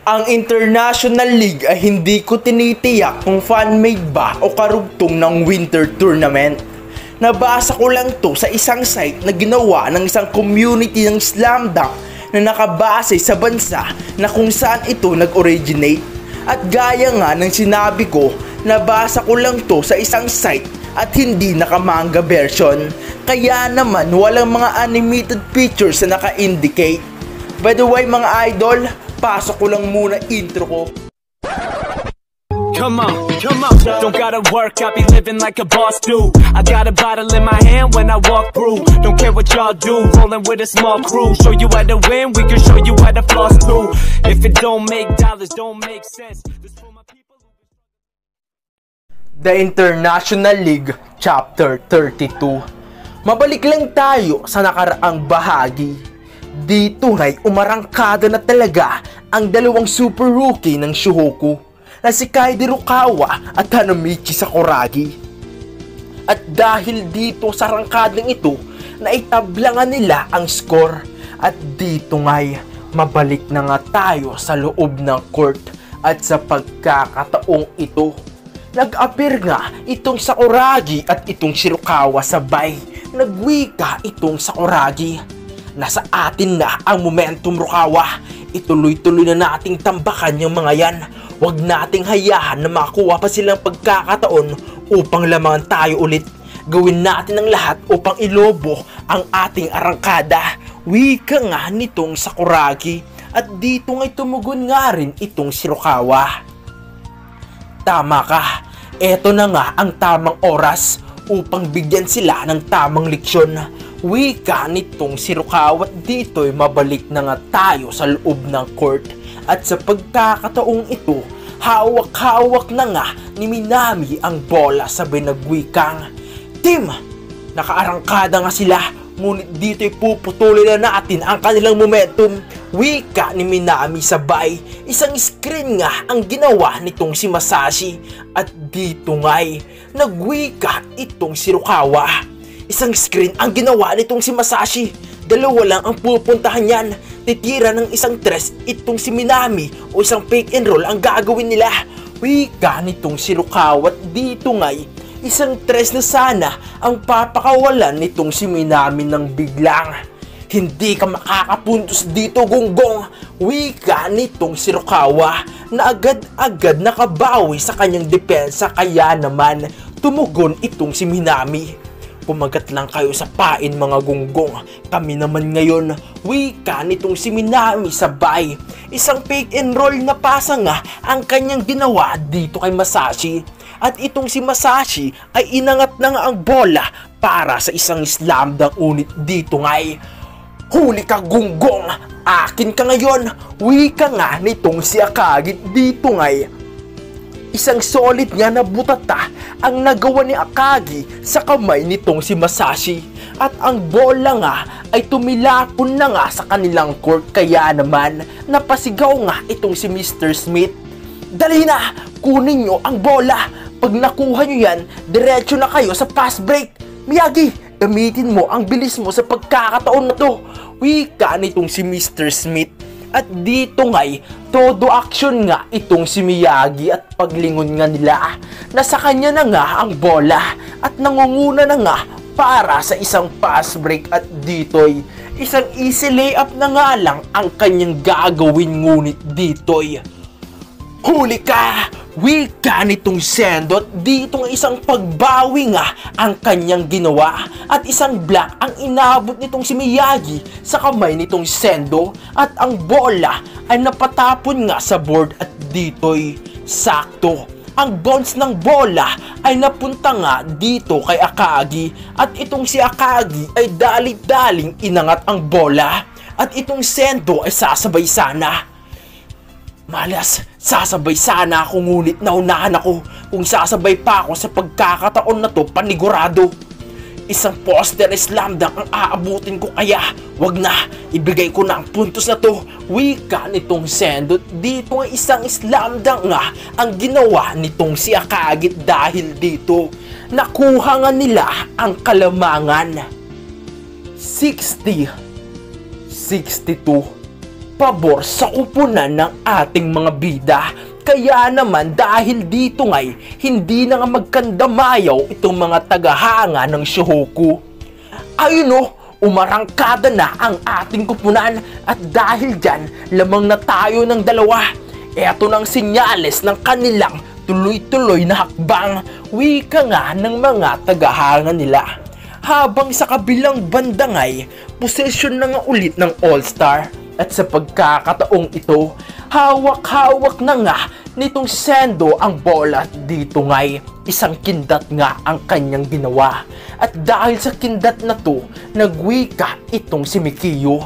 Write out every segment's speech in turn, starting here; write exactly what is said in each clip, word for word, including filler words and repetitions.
Ang International League ay hindi ko tinitiyak kung fan-made ba o karugtong ng winter tournament. Nabasa ko lang to sa isang site na ginawa ng isang community ng slam dunk na nakabase sa bansa na kung saan ito nag-originate. At gaya nga ng sinabi ko, nabasa ko lang to sa isang site at hindi nakamanga version. Kaya naman walang mga animated pictures na naka-indicate. By the way mga idol, pasok ko lang muna intro ko. Come on, come on, don't gotta work, I be living like a boss do. I got a bottle in my hand when I walk through. Don't care what y'all do, rolling with a small crew. Show you how to win, we can show you how to floss too. If it don't make dollars, don't make sense. This for my people. The International League Chapter thirty-two. Mabalik lang tayo sa nakaraang bahagi. Dito ay umarangkada na talaga ang dalawang super rookie ng Shohoku na si Kaede Rukawa at Hanamichi Sakuragi. At dahil dito sa rangkadang ito, naitablangan nila ang score. At dito nga'y mabalik na nga tayo sa loob ng court. At sa pagkakataong ito, nag-appear nga itong Sakuragi at itong Shirokawa sabay. Nagwika itong Sakuragi. Nasa atin na ang momentum, Rukawa. Ituloy-tuloy na nating tambakan yung mga yan. Huwag nating hayahan na makuha pa silang pagkakataon upang lamangan tayo ulit. Gawin natin ang lahat upang ilobo ang ating arangkada. Wika nga nitong Sakuragi. At dito nga'y tumugon nga rin itong Shirokawa. Tama ka. Eto na nga ang tamang oras upang bigyan sila ng tamang leksyon. Wika nitong Shirokawa at dito'y mabalik na nga tayo sa loob ng court. At sa pagkakataong ito, hawak-hawak na nga ni Minami ang bola sabay nagwikang, "Team, nakaarangkada nga sila, ngunit dito'y puputulin na natin ang kanilang momentum." Wika ni Minami sabay. Isang screen nga ang ginawa nitong si Masashi. At dito nga'y nagwika itong Shirokawa. Isang screen ang ginawa nitong si Masashi. Dalawa lang ang pupuntahan yan. Titira ng isang tres itong si Minami o isang pick and roll ang gagawin nila. Wika nitong Shirokawa at dito nga'y isang tres na sana ang papakawalan nitong si Minami ng biglang. Hindi ka makakapuntos dito, Gonggong. Wika nitong Shirokawa na agad-agad nakabawi sa kanyang depensa kaya naman tumugon itong si Minami. Pumagat lang kayo sa pain mga Gonggong. Kami naman ngayon. Wika nitong si Minami sabay. Isang pick and roll na pasa nga ang kanyang ginawa dito kay Masashi. At itong si Masashi ay inangat na nga ang bola para sa isang slam dunk unit dito nga'y, "Huli ka, Gonggong! Akin ka ngayon!" Wika nga nitong si Akagi dito nga'y isang solid nga na butata ang nagawa ni Akagi sa kamay nitong si Masashi. At ang bola nga ay tumilapon na nga sa kanilang court kaya naman napasigaw nga itong si Mister Smith. "Dali na! Kunin nyo ang bola! Pag nakuha nyo yan, diretso na kayo sa fast break! Miyagi, gamitin mo ang bilis mo sa pagkakataon na to!" Wika nitong si Mister Smith. At dito nga'y todo action nga itong si Miyagi at paglingon nga nila. Nasa kanya na nga ang bola at nangunguna na nga para sa isang fast break at dito'y isang easy layup na nga lang ang kanyang gagawin ngunit dito'y, "Huli ka!" Wika nitong Sendo at dito nga isang pagbawi nga ang kanyang ginawa at isang block ang inabot nitong si Miyagi sa kamay nitong Sendo at ang bola ay napatapon nga sa board at dito'y sakto. Ang bounce ng bola ay napunta nga dito kay Akagi at itong si Akagi ay dalit-daling inangat ang bola at itong Sendo ay sasabay sana. Malas, sasabay sana ako ngunit naunahan ako. Kung sasabay pa ako sa pagkakataon na to, panigurado. Isang poster na slam dunk ang aabutin ko kaya wag na, ibigay ko na ang puntos na to. Wika nitong Sendo. Dito nga isang slam dunk nga ang ginawa nitong si Akagi dahil dito nakuha nga nila ang kalamangan. sixty sixty-two. pabor sa kupunan ng ating mga bida. Kaya naman dahil dito nga'y hindi na nga magkandamayaw itong mga tagahanga ng Shohoku. Ayun o, umarangkada na ang ating kupunan at dahil dyan lamang na tayo ng dalawa. Eto ng sinyales ng kanilang tuloy-tuloy na hakbang, wika nga ng mga tagahanga nila. Habang sa kabilang banda nga'y posisyon na nga ulit ng All-Star. At sa pagkakataong ito, hawak-hawak na nga nitong Sendo ang bola dito nga'y isang kindat nga ang kanyang ginawa. At dahil sa kindat na to, nagwika itong si Mikiyo.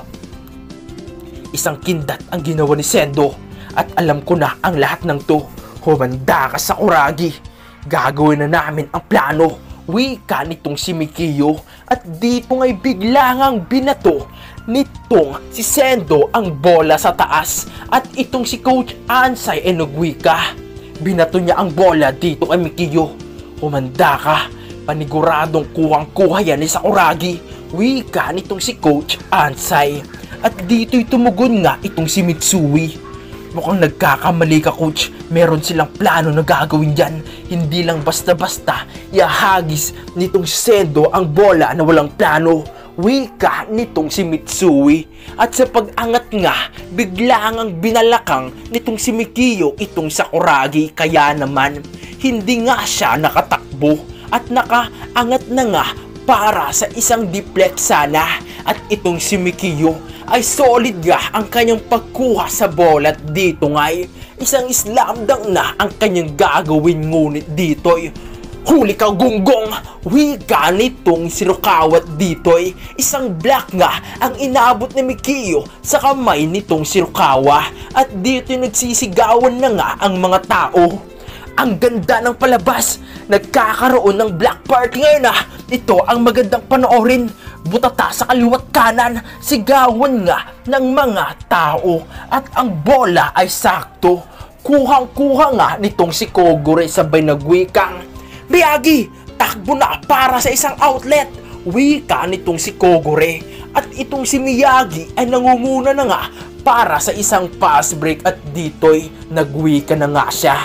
Isang kindat ang ginawa ni Sendo at alam ko na ang lahat ng to. Humanda ka, Sakuragi. Gagawin na namin ang plano. Wika nitong si Mikiyo at dito nga'y bigla ngang binato nitong si Sendo ang bola sa taas at itong si Coach Ansay ay nagwika. Binato niya ang bola dito kay Mikiyo. Humanda ka, paniguradong kuhang-kuha yan ni Sakuragi. Wika nitong si Coach Ansay at dito'y tumugon nga itong si Mitsui. Mukhang nagkakamali ka, Coach. Meron silang plano na gagawin dyan. Hindi lang basta-basta ihahagis nitong Sendo ang bola na walang plano. Wika nitong si Mitsui. At sa pag-angat nga, bigla ngang binalakang nitong si Mikiyo itong Sakuragi. Kaya naman, hindi nga siya nakatakbo at nakaangat na nga para sa isang deflect sana. At itong si Mikiyo ay solid nga ang kanyang pagkuha sa bola at dito nga'y isang slam dunk na ang kanyang gagawin, ngunit dito'y huli ka, gunggong! Wika nitong si Rukawa dito'y isang block nga ang inabot ni Mikiyo sa kamay nitong si Rukawa at dito'y nagsisigawan na nga ang mga tao. Ang ganda ng palabas, nagkakaroon ng black party ngayon na. Ito ang magandang panoorin. Butata sa kaliwat kanan, sigawan nga ng mga tao at ang bola ay sakto. Kuhang-kuha nga nitong si Kogure sabay nagwikang, Miyagi, takbo na para sa isang outlet. Wika nitong si Kogure at itong si Miyagi ay nangunguna na nga para sa isang pass break at dito'y nagwika na nga siya.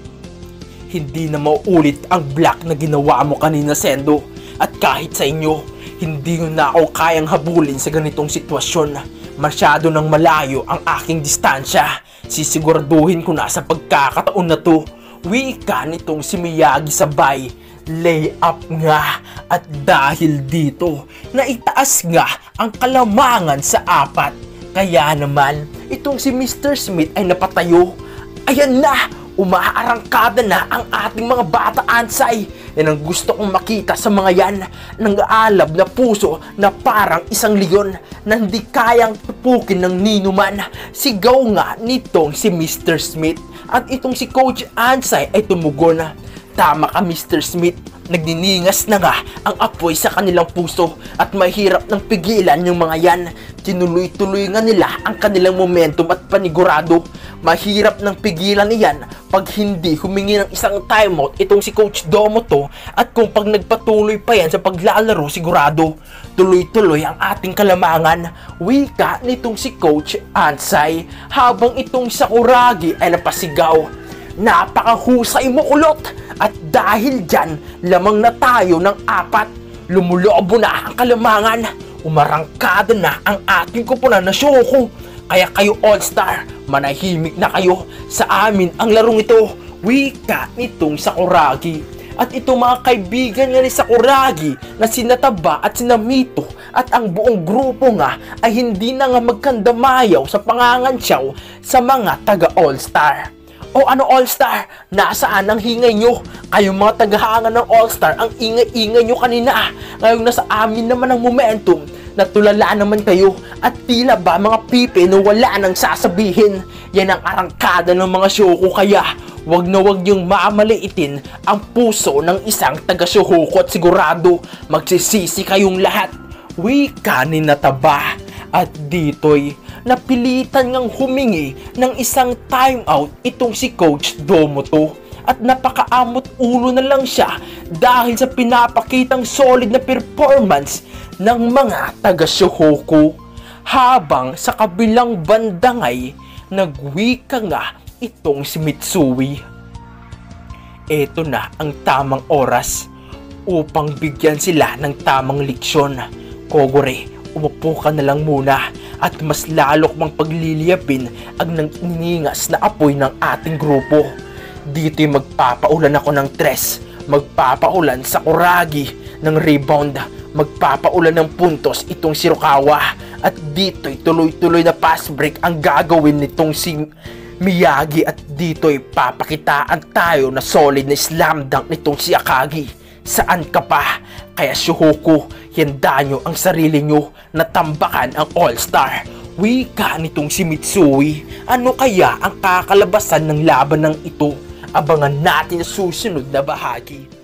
Hindi na mauulit ang block na ginawa mo kanina, Sendo. At kahit sa inyo, hindi nyo na ako kayang habulin sa ganitong sitwasyon. Masyado nang malayo ang aking distansya. Sisiguraduhin ko na sa pagkakataon na to. Wika nitong si Miyagi sabay. Lay up nga. At dahil dito, naitaas nga ang kalamangan sa apat. Kaya naman, itong si Mister Smith ay napatayo. Ayan na! Umaarangkada na ang ating mga bata, Ansay. Yan ang gusto kong makita sa mga yan. Nang-aalab na puso na parang isang leon na hindi kayang tupukin ng ninuman. Sigaw nga nitong si Mister Smith. At itong si Coach Ansay ay tumugon. Tama ka, Mister Smith. Nagniningas na nga ang apoy sa kanilang puso at mahirap nang pigilan yung mga yan. Tinuloy-tuloy nga nila ang kanilang momentum at panigurado. Mahirap nang pigilan niyan pag hindi humingi ng isang timeout itong si Coach Domoto at kung pag nagpatuloy pa yan sa paglalaro, sigurado tuloy-tuloy ang ating kalamangan. Wika nitong si Coach Ansay habang itong Sakuragi ay napasigaw. Napakahusay mo, kulot! At dahil dyan, lamang na tayo ng apat. Lumulobo na ang kalamangan. Umarangkada na ang ating kupunan na Shohoku. Kaya kayo, All-Star, manahimik na kayo. Sa amin ang larong ito. Wika nitong Sakuragi. At itong mga kaibigan nga ni Sakuragi na sina Taba at sina Mito at ang buong grupo nga ay hindi na nga magkandamayaw sa pangangansyaw sa mga taga All-Star. O ano, All-Star? Nasaan ang hingay nyo? Kayong mga tagahanga ng All-Star, ang ingay-ingay nyo kanina. Ngayon nasa amin naman ang momentum. Natulala naman kayo at tila ba mga pipe na wala nang sasabihin. Yan ang arangkada ng mga Shohoku, kaya wag na wag yung mamaliitin ang puso ng isang taga-Shohoku at sigurado magsisisi kayong lahat. Wika ni Nataba. At dito'y napilitan ngang humingi ng isang timeout itong si Coach Domoto. At napakaamot ulo na lang siya dahil sa pinapakitang solid na performance ng mga taga-Shohoku. Habang sa kabilang banda nga'y nagwika nga itong si Mitsui. Ito na ang tamang oras upang bigyan sila ng tamang leksyon. Kogure, umupo ka na lang muna at mas lalok mang pagliliyapin ang nangingas na apoy ng ating grupo. Dito'y magpapaulan ako ng tres, magpapaulan sa Kuragi ng rebound, magpapaulan ng puntos itong si Rukawa, at dito'y tuloy-tuloy na pass break ang gagawin nitong si Miyagi, at dito'y papakitaan tayo na solid na slam dunk nitong si Akagi. Saan ka pa? Kaya Shuhoku, handa nyo ang sarili nyo na tambakan ang All-Star. Wika nitong si Mitsui. Ano kaya ang kakalabasan ng laban ng ito? Abangan natin sa susunod na bahagi.